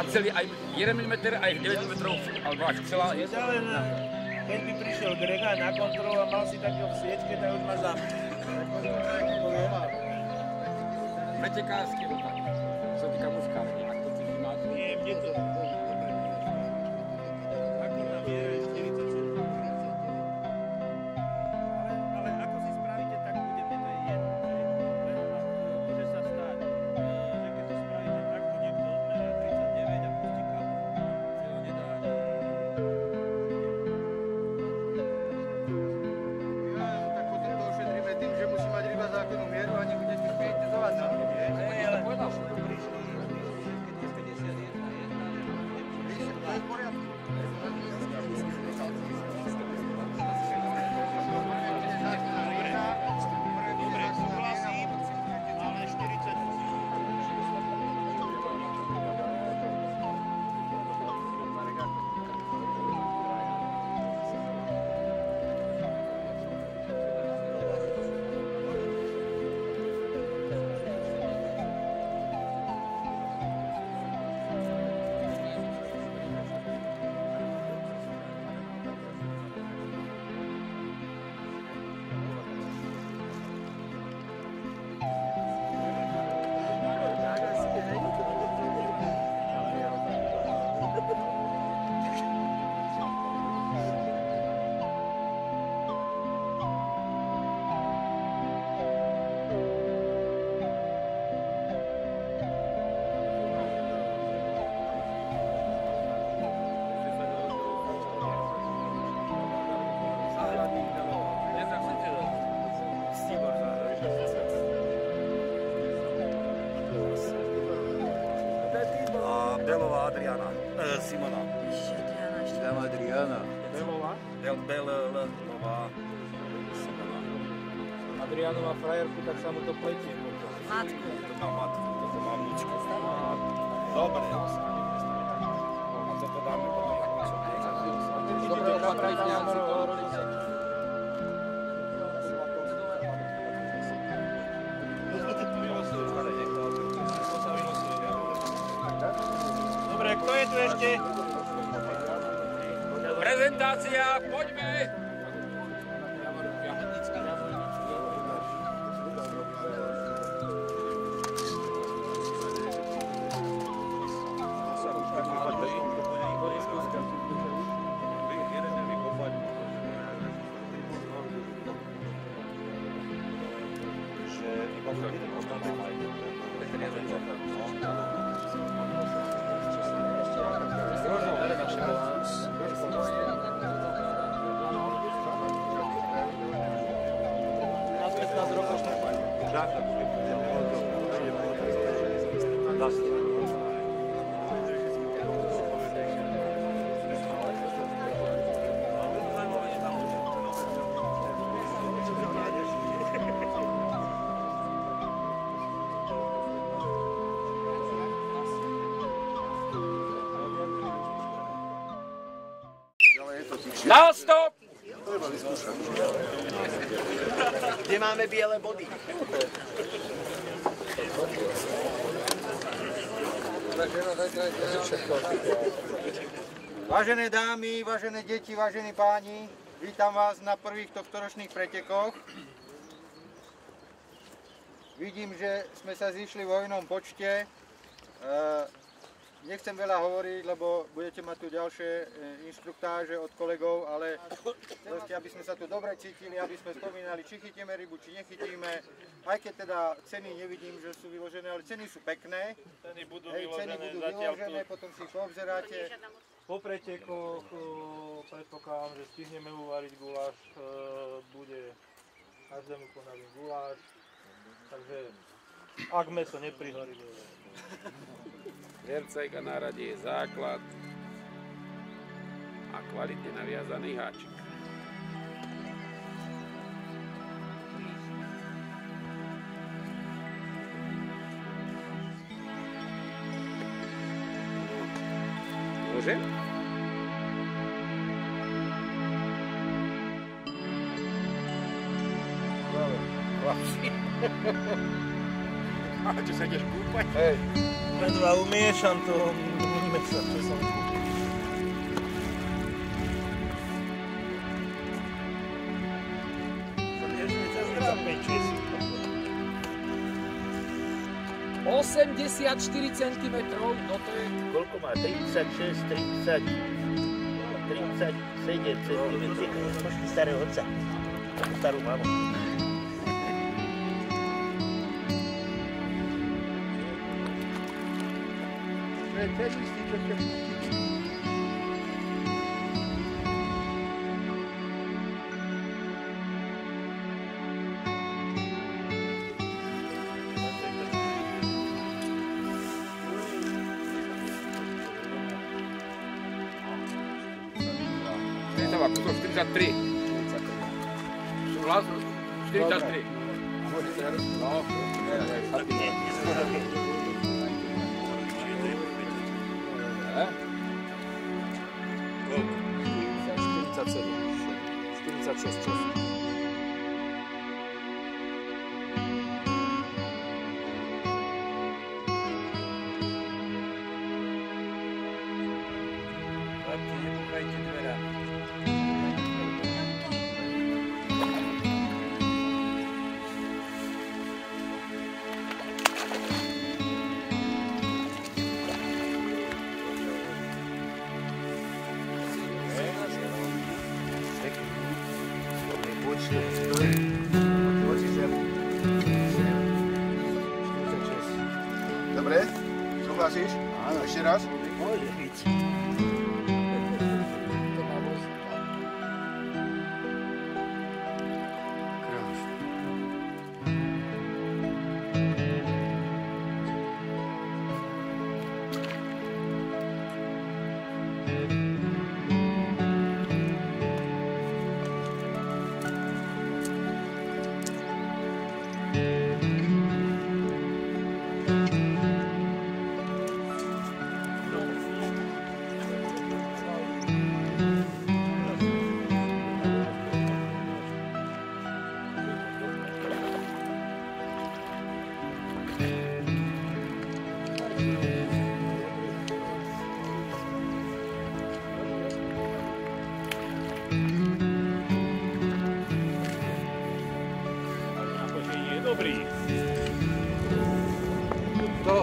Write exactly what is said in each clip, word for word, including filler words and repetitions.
A celý aj jeden milimeter, aj deväť milimetrov, alebo až celá je. Keď by prišiel Grega na kontrolu a mal si takého v sieťke, tak už ma zamkne. Pretekársky otak, čo sa týka muškárky, ak to cíti máte. Nie, mne to... Ako na miere štyridsaťsedem. Ale ako si spravíte, tak budeme, to je jedno. Môže sa stať, že keď to spravíte takto, niekto odmeria tridsaťdeväť a pustí kapu. Že ho nedá ani... Tak potom to ošetríme tým, že musí mať ryba zákonnú mieru a nebude si prietizovať na to, nie? Belová Adriana, e, Simona. Tam Adriana. Belová? Bel, Belová Simona. Adrianová frajerku, tak sa mu to pletie. Matku. To má matku, to má vnúčku. Dobre. A toto dáme potom na koncu. Dobre, zaprajte nám rodice. Dobre, kto je tu ešte? Prezentácia, poďme! Na stop! Kde máme biele body? Vážené dámy, vážené deti, vážení páni, vítam vás na prvých tohtoročných pretekoch. Vidím, že sme sa zišli vo inom počte. Nechcem veľa hovoriť, lebo budete mať tu ďalšie inštruktáže od kolegov, ale proste, aby sme sa tu dobre cítili, aby sme spomínali, či chytíme rybu, či nechytíme. Aj keď teda ceny nevidím, že sú vyložené, ale ceny sú pekné. Ceny budú Hej, ceny vyložené, budú zatiaľ vyložené, tu potom si ich poobzeráte. po pretekoch predpokladám, že stihneme uvariť guláš, bude každému konavý guláš, takže ak mäso neprihorí, bude. Hercajka na rade je základ a kvalitne naviazaný háčik. Môžem? A čo sa ideš kúpať? Hej. Ledva umiešam to, minime sa, čo som kúpil. osemdesiatštyri centimetrov, no to je... Koľko má? tridsaťšesť, tridsať, tridsaťsedem centimetrov. Starého otca. Starú mamu. To je ten istý, čo ste pustili. štyridsaťtri. Súhlas? štyridsaťtri. No. štyridsaťsedem, štyridsaťšesť. Chlapci, nebúchajte dvera. Dobre, súhlasíš? Áno. Ešte raz? Môže byť. Dobrý. To.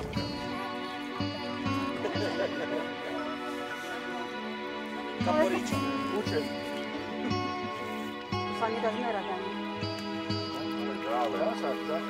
Kaporička. Učen. To sa nedá zmerať ani. Práve, ja sa tak.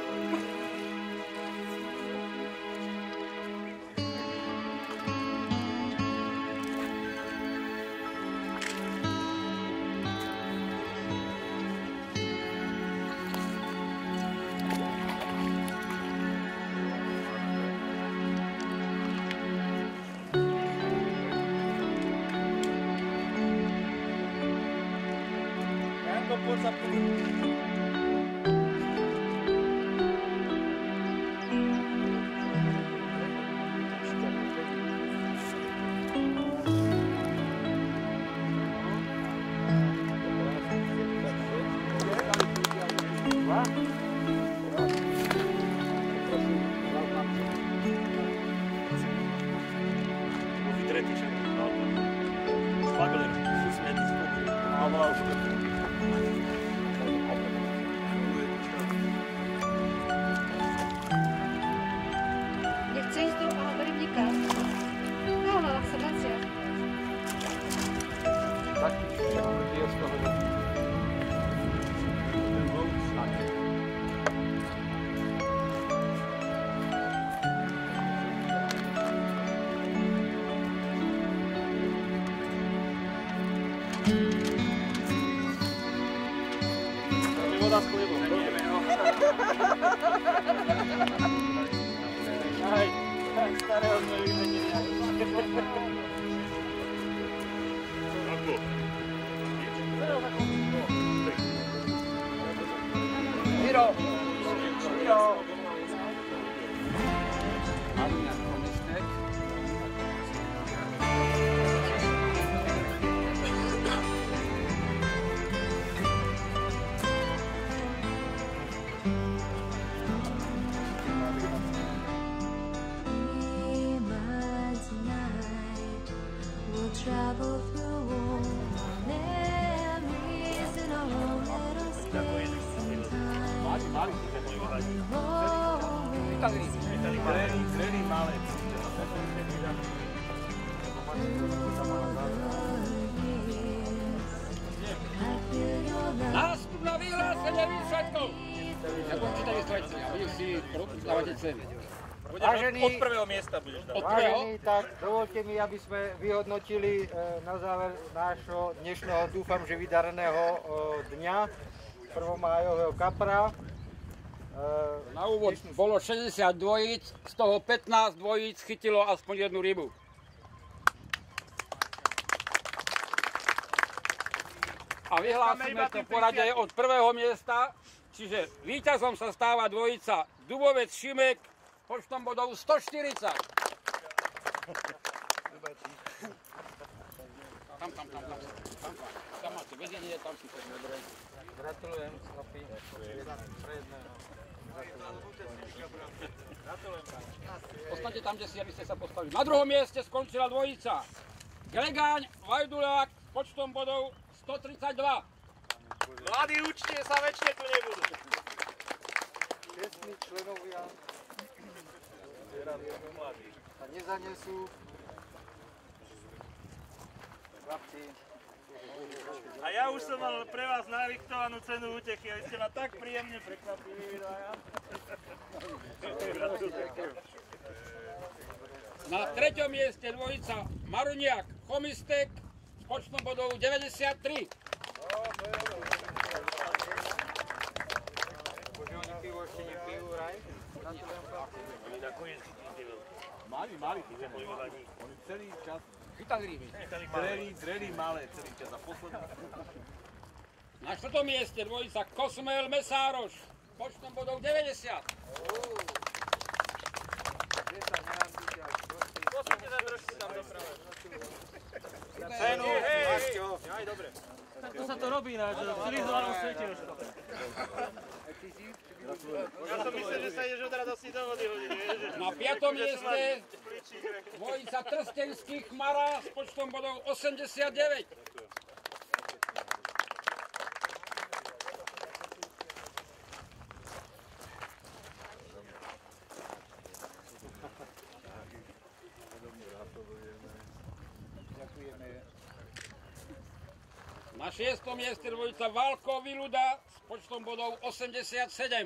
Janko, poď sa pozrieť. Vytretý však. Spagler. Susmedný spagler. Áno, už to. Nechce ísť do rybníka. No, no, sa vracia. Tak, tak je z toho. Voda s chlebom. Aj, tak starého sme vymenili. Ako? Miro! Miro! Ania, komiste? travel through all my memories in a little space and time. Nástupné vyhlásenie výsledkov. Nepočítaj výsledky a vy si dávate ceny. Vážený, Od prvého miesta budeš dávať. vážený, tak dovolte mi, aby sme vyhodnotili e, na záver nášho dnešného, dúfam, že vydareného e, dňa, prvomájového kapra. E, Na úvod bolo šesťdesiat dvojíc, z toho pätnásť dvojíc chytilo aspoň jednu rybu. A vyhlásime to poradie od prvého miesta, čiže víťazom sa stáva dvojica Dubovec Šimek s počtom bodov sto štyridsať. Tam, tam, tam, tam, tam, tam máte vedenie, tam si to dobre. Gratulujem, chlapi. Ostaňte tam, kde si, aby ste sa postavili. Na druhom mieste skončila dvojica Gregáň Vajdulák s počtom bodov sto tridsaťdva. Mladí určite sa väčšine tu nebudú. Čestní členovia sa nezanesú. Chlapci. A ja už som mal pre vás nadiktovanú cenu útechy, a ste ma tak príjemne prekvapili. Na treťom mieste dvojica Maruniak Chomistek s počtom bodov deväťdesiattri. Bože, oni pivo ešte nepijú, raj? Gratulujem, chlapci. Mali, mali, oni celý čas Chytali ryby. dreli, dreli malé celý čas a posledný. Na štvrtom mieste dvojica Kosmel Mesároš s počtom bodov deväťdesiat. Posunite sa trošku tam doprave. Cenu, Maťo. Aj dobre. Takto sa to robí na civilizovanom svete už. Ja som myslel, že sa ideš od radosti do vody hodiť, vieš? Na piatom mieste dvojica Trstenských Chmara s počtom bodov osemdesiatdeväť. Na šiestom mieste dvojica Valko Viluda s počtom bodov osemdesiatsedem.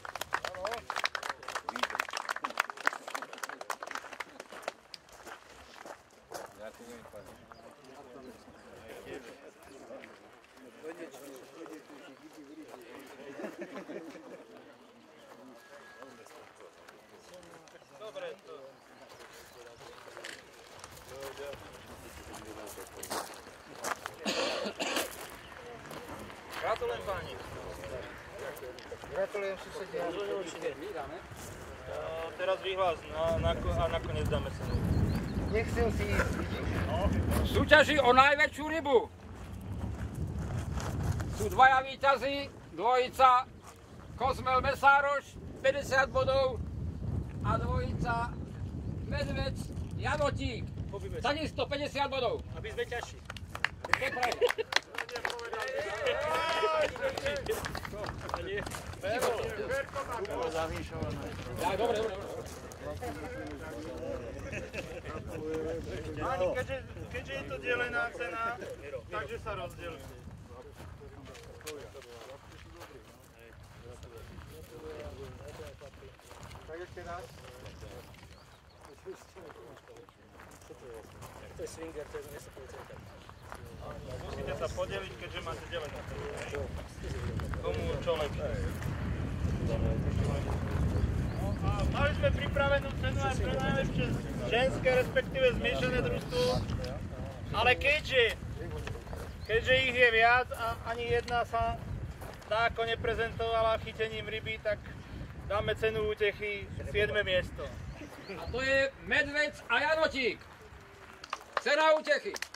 Dobre, to... Gratulujem páni. Gratulujem susedia. Teraz vyhlás a nakoniec dáme cenu. Nechcem si ísť, vidíš? Súťaží o najväčšiu rybu. Sú dvaja víťazi, dvojica Kosmel Mesároš, päťdesiat bodov a dvojica Medvec Janotík, takisto päťdesiat bodov. Aby sme ťažší. To je pravda. Ja, dobre, dobre. Páni, keďže, keďže je to delená cena, takže sa rozdielte. Tak ešte raz. To je swinger, to je nesopovicenka. Musíte sa podeliť, keďže máte delená cena. Komu čo lepšie. A mali sme pripravenú cenu aj pre najlepšie ženské, respektíve zmiešané družstvo, ale keďže, keďže ich je viac a ani jedna sa dáko neprezentovala chytením ryby, tak dáme cenu útechy siedme miesto. A to je Medvec a Janotík. Cena útechy.